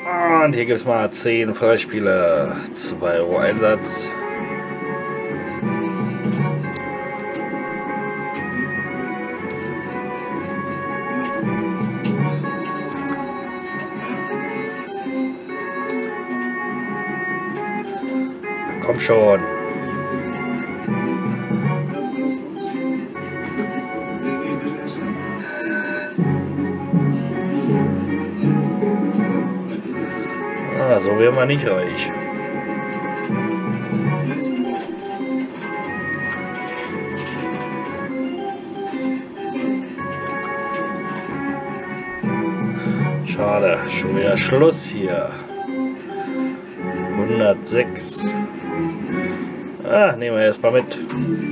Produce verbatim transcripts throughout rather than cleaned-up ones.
Und hier gibt es mal zehn Freispiele. zwei Euro Einsatz. Komm schon. Ah, so wären wir nicht reich. Schade, schon wieder Schluss hier. hundertsechs. Ah, nehmen wir erst mal mit.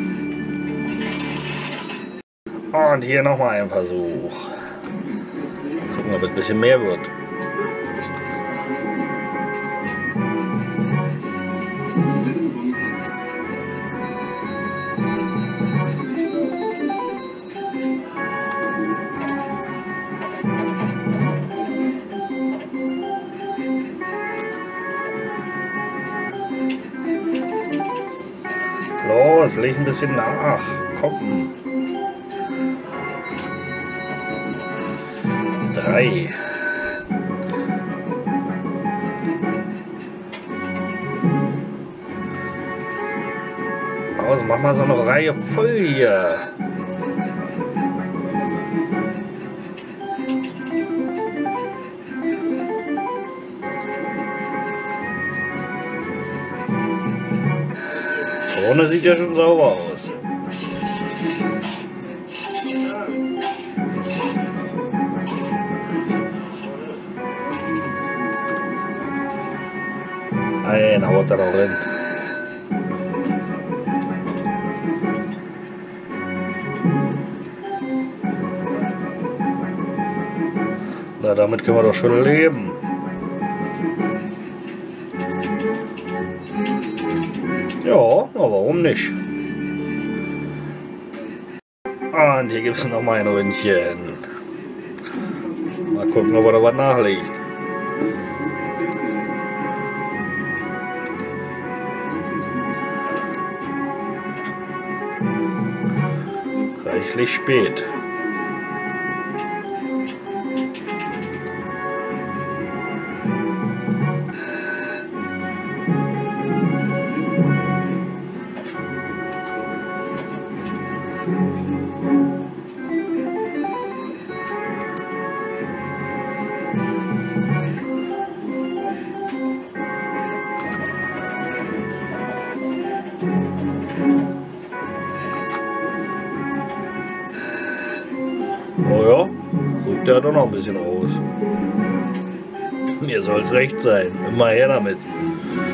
Und hier nochmal ein Versuch. Gucken, ob es ein bisschen mehr wird. Los, leg ein bisschen nach. Komm. Drei. Los, mach mal so eine Reihe voll hier. Vorne sieht ja schon sauber aus. Ein haut er noch hin. Na, damit können wir doch schon leben. Ja, aber warum nicht? Und hier gibt es noch mal ein Ründchen. Mal gucken, ob er da was nachlegt. Reichlich spät. Oh ja, rückt er doch noch ein bisschen raus. Mir soll es recht sein. Immer her damit.